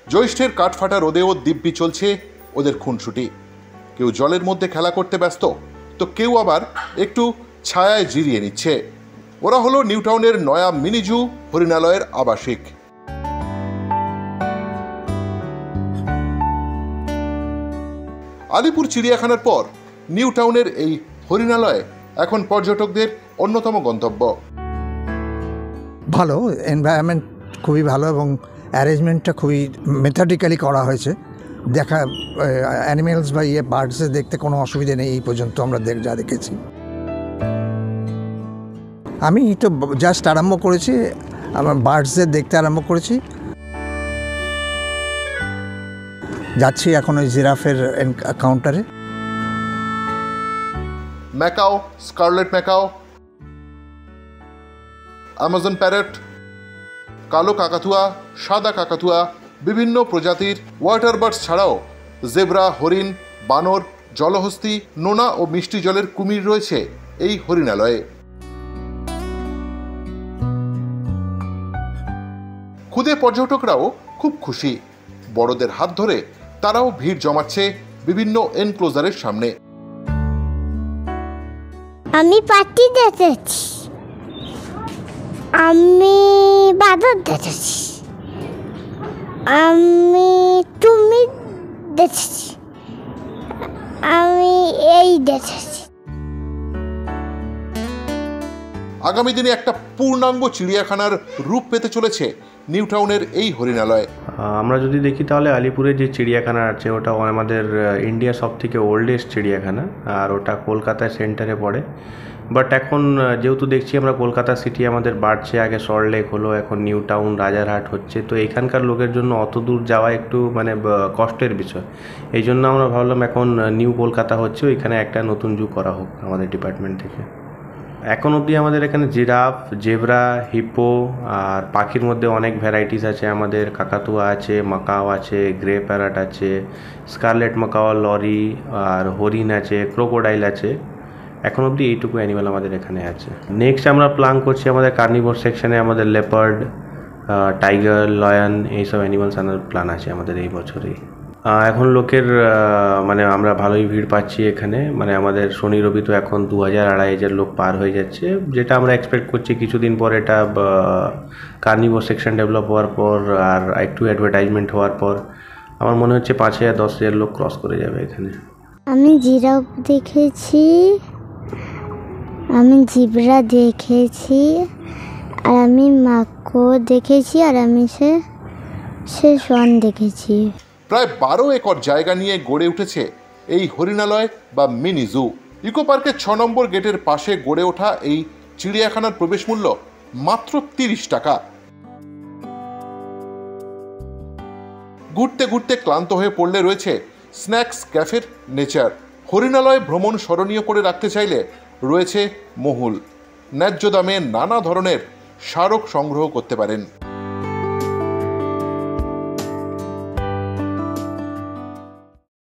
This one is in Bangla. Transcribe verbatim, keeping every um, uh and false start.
জ্যৈষ্ঠের কাঠফাটা রোদেও দিব্যি চলছে ওদের খুনসুটি। কেউ জলের মধ্যে খেলা করতে ব্যস্ত, তো কেউ আবার একটু ছায়ায় জিরিয়ে নিচ্ছে। ওরা হলো নিউ টাউনের নয়া মিনি জু হরিণালয়ের আবাসিক। আলিপুর চিড়িয়াখানার পর নিউ টাউনের এই হরিণালয় এখন পর্যটকদের অন্যতম গন্তব্য। ভালো এনভায়রনমেন্ট, খুবই ভালো এবং অ্যারেঞ্জমেন্টটা খুবই মেথডিক্যালি করা হয়েছে। দেখা অ্যানিমেলস বা ইয়ে বার্ডসে দেখতে কোনো অসুবিধা নেই এই পর্যন্ত আমরা দেখ যা দেখেছি। আমি তো জাস্ট আরম্ভ করেছি, আমার বার্ডসদের দেখতে আরম্ভ করেছি। যাচ্ছি এখন ওই জিরাফের কাউন্টারে। Macaw, scarlet macaw, Amazon parrot, কালো কাকাতুয়া, সাদা কাকাতুয়া, বিভিন্ন প্রজাতির ওয়াটার বার্ডস ছাড়াও জেব্রা, হরিণ, বানর, জলহস্তি, নোনা ও মিষ্টি জলের কুমির রয়েছে এই হরিণালয়ে। খুদে পর্যটকরাও খুব খুশি। বড়দের হাত ধরে তারাও ভিড় জমাচ্ছে বিভিন্ন এনক্লোজারের সামনে। আমি পাটি দেখেছি, আমি বাদর দেখেছি, আমি তুমি দেখেছি, আমি এই দেখেছি। আগামী দিনে একটা পূর্ণাঙ্গ চিড়িয়াখানার রূপ পেতে চলেছে নিউ টাউনের এই হরিণালয়। আমরা যদি দেখি তাহলে আলিপুরের যে চিড়িয়াখানা আছে ওটা আমাদের ইন্ডিয়ার সব থেকে ওল্ডেস্ট চিড়িয়াখানা, আর ওটা কলকাতার সেন্টারে পড়ে। বাট এখন যেহেতু দেখছি আমরা কলকাতা সিটি আমাদের বাড়ছে, আগে সল্টলেক হলো, এখন নিউ টাউন, রাজারহাট হচ্ছে, তো এখানকার লোকের জন্য অত দূর যাওয়া একটু মানে কষ্টের বিষয়। এই জন্য আমরা ভাবলাম এখন নিউ কলকাতা হচ্ছে, ওইখানে একটা নতুন জু করা হোক আমাদের ডিপার্টমেন্ট থেকে। এখন অবধি আমাদের এখানে জিরাফ, জেব্রা, হিপো আর পাখির মধ্যে অনেক ভ্যারাইটিস আছে। আমাদের কাকাতুয়া আছে, মাকাও আছে, গ্রে প্যারট আছে, স্কারলেট মাকাও, লরি আর হরিণ আছে, ক্রোকোডাইল আছে। এখন অবধি এইটুকু অ্যানিমাল আমাদের এখানে আছে। নেক্সট আমরা প্ল্যান করছি আমাদের কার্নিভোর সেকশনে আমাদের লেপার্ড, টাইগার, লয়ন এইসব অ্যানিমালস আনার প্ল্যান আছে আমাদের এই বছরেই। এখন লোকের মানে আমরা ভালোই ভিড় পাচ্ছি এখানে, মানে আমাদের শনি রবি তো এখন দু হাজার আড়াই হাজার লোক পার হয়ে যাচ্ছে, যেটা আমরা এক্সপেক্ট করছি কিছুদিন পর এটা কার্নিভোর সেকশন ডেভেলপ হওয়ার পর আর একটু অ্যাডভার্টাইজমেন্ট হওয়ার পর আমার মনে হচ্ছে পাঁচ হাজার দশ হাজার লোক ক্রস করে যাবে এখানে। আমি জিরাফ দেখেছি, আমি জিব্রা দেখেছি, আর আমি মাকো দেখেছি, আর আমি সে সে শন দেখেছি। প্রায় বারো একর জায়গা নিয়ে গড়ে উঠেছে এই হরিণালয় বা মিনি জু। ইকো পার্কের ছ নম্বর গেটের পাশে গড়ে ওঠা এই চিড়িয়াখানার প্রবেশ মূল্য মাত্র তিরিশ টাকা। ঘুরতে ঘুরতে ক্লান্ত হয়ে পড়লে রয়েছে স্ন্যাক্স ক্যাফের নেচার। হরিণালয় ভ্রমণ স্মরণীয় করে রাখতে চাইলে রয়েছে মহুল। ন্যায্য দামে নানা ধরনের স্মারক সংগ্রহ করতে পারেন।